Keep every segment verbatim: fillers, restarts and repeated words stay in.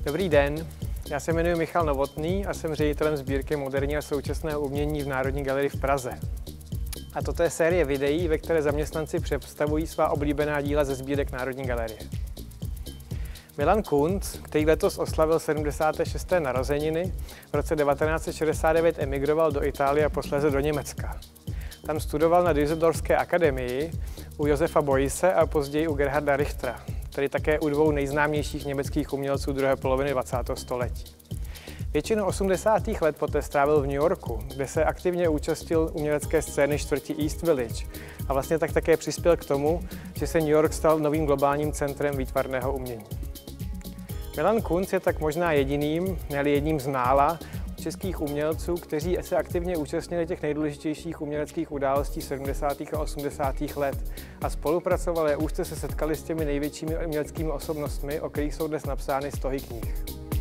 Dobrý den, já se jmenuji Michal Novotný a jsem ředitelem sbírky moderního a současného umění v Národní galerii v Praze. A toto je série videí, ve které zaměstnanci představují svá oblíbená díla ze sbírek Národní galerie. Milan Kunc, který letos oslavil sedmdesáté šesté narozeniny, v roce devatenáct set šedesát devět emigroval do Itálie a posléze do Německa. Tam studoval na Düsseldorfské akademii u Josefa Beuysse a později u Gerharda Richtera, tedy také u dvou nejznámějších německých umělců druhé poloviny dvacátého století. Většinu osmdesátých let poté strávil v New Yorku, kde se aktivně účastnil umělecké scény čtvrti East Village a vlastně tak také přispěl k tomu, že se New York stal novým globálním centrem výtvarného umění. Milan Kunc je tak možná jediným, ne-li jedním z mála, českých umělců, kteří se aktivně účastnili těch nejdůležitějších uměleckých událostí sedmdesátých a osmdesátých let a spolupracovali a úzce se setkali s těmi největšími uměleckými osobnostmi, o kterých jsou dnes napsány stohy knih.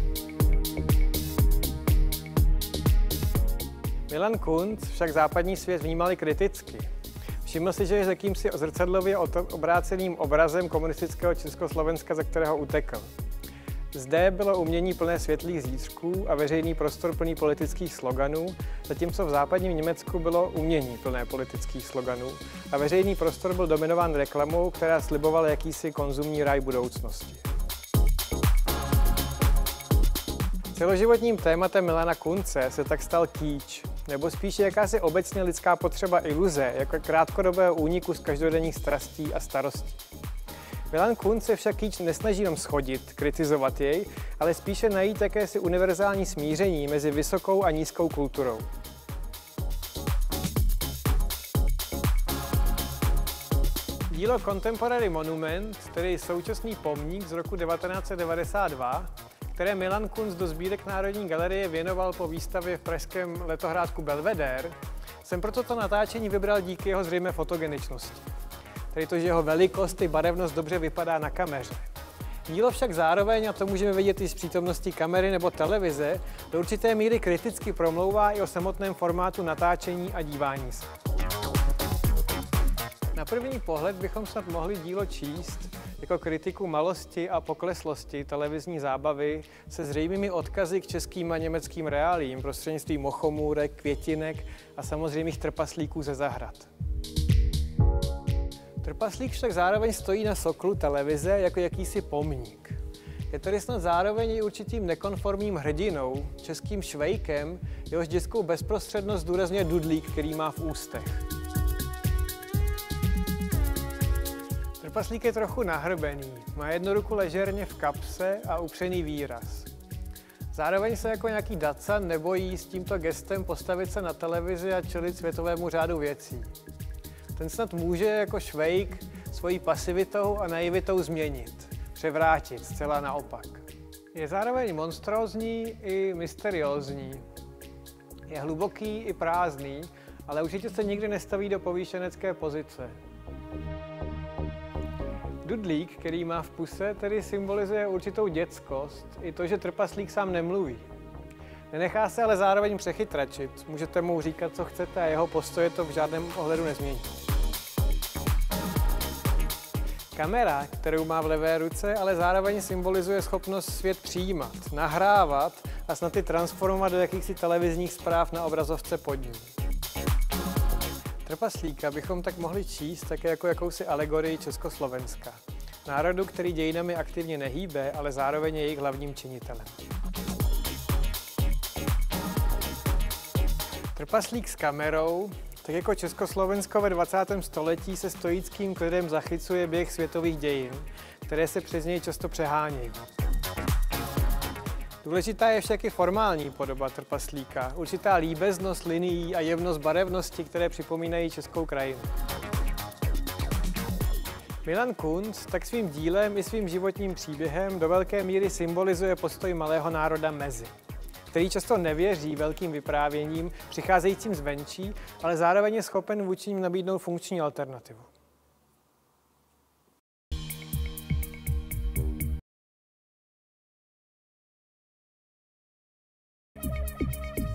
Milan Kunc však západní svět vnímali kriticky. Všiml si, že je jakýmsi zrcadlově obráceným obrazem komunistického Československa, ze kterého utekl. Zde bylo umění plné světlých zítřků a veřejný prostor plný politických sloganů, zatímco v západním Německu bylo umění plné politických sloganů a veřejný prostor byl dominován reklamou, která slibovala jakýsi konzumní ráj budoucnosti. Celoživotním tématem Milana Kunce se tak stal kýč, nebo spíše jakási obecně lidská potřeba iluze, jako krátkodobého úniku z každodenních strastí a starostí. Milan Kunc se však kýč nesnaží jenom shodit, kritizovat jej, ale spíše najít jakési univerzální smíření mezi vysokou a nízkou kulturou. Dílo Contemporary Monument, tedy současný pomník z roku devatenáct set devadesát dva, které Milan Kunc do sbírek Národní galerie věnoval po výstavě v pražském letohrádku Belvedere, jsem pro toto natáčení vybral díky jeho zřejmé fotogeničnosti. Tedy to, že jeho velikost i barevnost dobře vypadá na kameře. Dílo však zároveň, a to můžeme vidět i z přítomnosti kamery nebo televize, do určité míry kriticky promlouvá i o samotném formátu natáčení a dívání se. Na první pohled bychom snad mohli dílo číst jako kritiku malosti a pokleslosti televizní zábavy se zřejmými odkazy k českým a německým reálím prostřednictvím mochomůrek, květinek a samozřejmých trpaslíků ze zahrad. Trpaslík však zároveň stojí na soklu televize jako jakýsi pomník. Je tedy snad zároveň i určitým nekonformním hrdinou, českým švejkem, jehož dětskou bezprostřednost zdůrazňuje dudlík, který má v ústech. Trpaslík je trochu nahrbený, má jednu ruku ležerně v kapse a upřený výraz. Zároveň se jako nějaký dacan nebojí s tímto gestem postavit se na televizi a čelit světovému řádu věcí. Ten snad může jako švejk svojí pasivitou a naivitou změnit, převrátit zcela naopak. Je zároveň monstrózní i mysteriózní. Je hluboký i prázdný, ale určitě se nikdy nestaví do povýšenecké pozice. Dudlík, který má v puse, tedy symbolizuje určitou dětskost, i to, že trpaslík sám nemluví. Nenechá se ale zároveň přechytračit, můžete mu říkat, co chcete a jeho postoje to v žádném ohledu nezmění. Kamera, kterou má v levé ruce, ale zároveň symbolizuje schopnost svět přijímat, nahrávat a snad i transformovat do jakýchsi televizních zpráv na obrazovce pod ní. Trpaslíka bychom tak mohli číst také jako jakousi alegorii Československa. Národu, který dějinami aktivně nehýbe, ale zároveň je jejich hlavním činitelem. Trpaslík s kamerou, tak jako Československo ve dvacátém století se stoickým klidem zachycuje běh světových dějin, které se přes něj často přehánějí. Důležitá je však i formální podoba trpaslíka, určitá líbeznost linií a jemnost barevnosti, které připomínají českou krajinu. Milan Kunc tak svým dílem i svým životním příběhem do velké míry symbolizuje postoj malého národa mezi, který často nevěří velkým vyprávěním přicházejícím zvenčí, ale zároveň je schopen vůči nim nabídnout funkční alternativu. Thank you.